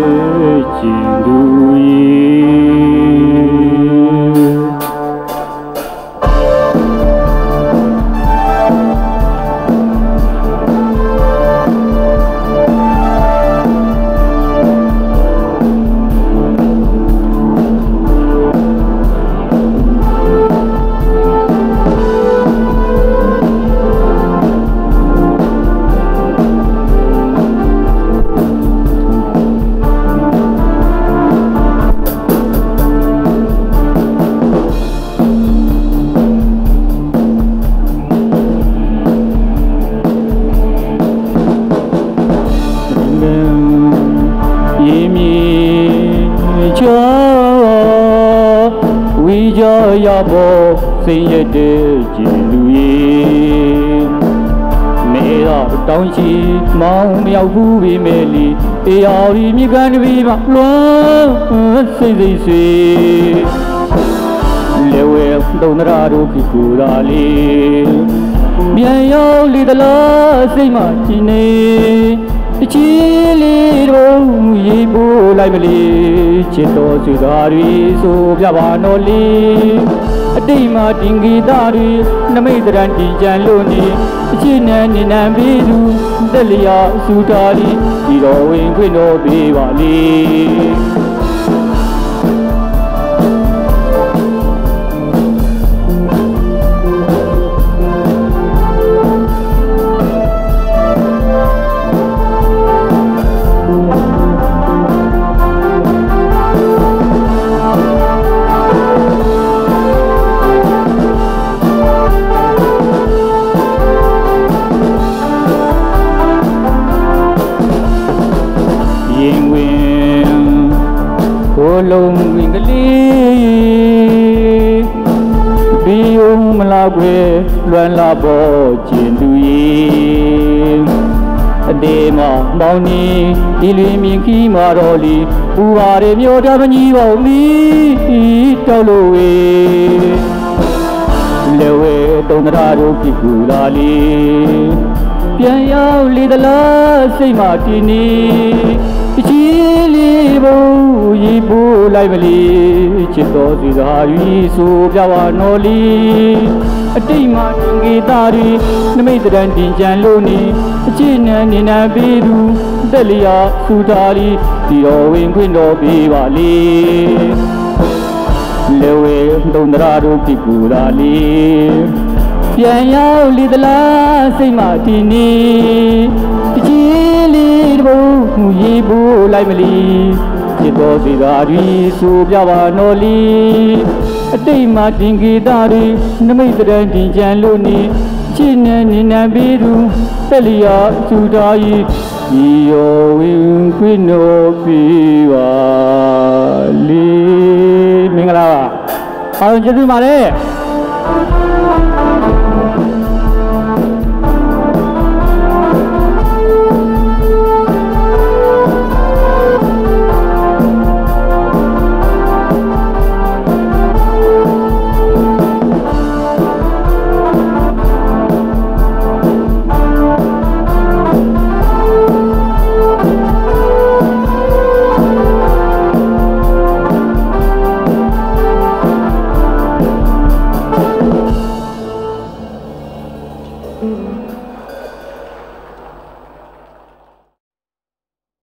ကျင်သူရေစိတ်ရတဲ့ကျင်လူရေနေတော့တောင်းချီမောင်းမရောက်ဘူးပြီမဲလီအေယာရီမြကန်တပီးမလွမ်းစိတ်စိတ်ဆွေလေဝဲတုံးရာတို့ခိကူရာလေးပြန်ရောက်လေတလားစိတ်မှကြည်နေတချီလေးတို့ရေပိုးလိုက်မလီချစ်တော်ဆွေသားတွေဆိုပြပါနော်လီအတိတ်မှာတင်ဂီတာတွေနမိတ်တရန်တီကြံလို့နေအချစ်နဲ့နေနံပြီးသူတက်လျာစူတာလီဒီတော်ဝင်ခွင့်တော်ပေးပါလေလုံးဝင်ကလေးဒီုံမလာခွေလွမ်းလာပေါ်ကျင်သူရေအတေးမမောင်နီဒီလွင်မြင်ခီးမာတော်လီပူပါရမျိုးတပကြီးပေါ့မီတောက်လို့ဝေလေဝဲတုံးရာတို့ခိကူလာလီပြန်ရောက်လေတလားစိတ်မှတည်နေအချီလေးဘုံရေပိုးလိုက်မလီချစ်တော်စီသာရီဆိုပြပါနော်လီအတိတ်မှာတင်ဂီတာရီနမိတ်တရန်တင်ကြံလို့နေအချစ်နဲ့နေနံပေးသူတက်လျာစူတာလီဒီတော်ဝင်ခွင့်တော်ပေးပါလေလေဝဲတုံးရာတို့ခိကူလာလီပြန်ရောက်လေတလားစိတ်မှတည်နေတချီလေးဘုံရေပိုးလိုက်မလီချစ်တော်စီသာရီဆိုပြပါနော်လီအတိတ်မှာတင်ဂီတာရီနမိတ်တရန်တင်ကြံလို့နေချစ်နဲ့နေနံပေးသူတက်လျာစူတာရီဒီရောဝင်ခွင့်တော်ပေးပါလေမင်္ဂလာပါအားလုံးကျေးဇူးပါတယ်